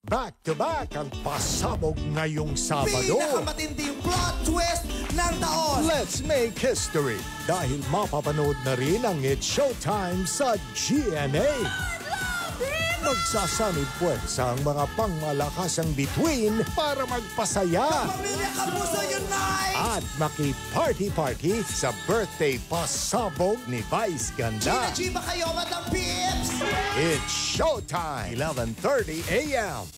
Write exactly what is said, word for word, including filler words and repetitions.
Back-to-back ang Pasabog Ngayong Sabado. Pinakamatinding plot twist ng taon. Let's make history dahil mapapanood na rin ang It's Showtime sa G M A. Magsasanib puwersa ang mga pangmalakasang bituin para magpasaya. Pamilya Kapuso Unite! At makiparty-party sa Birthday Pasabog ni Vice Ganda. Gina G ba kayo, Madam Pips? It's Showtime, eleven thirty a m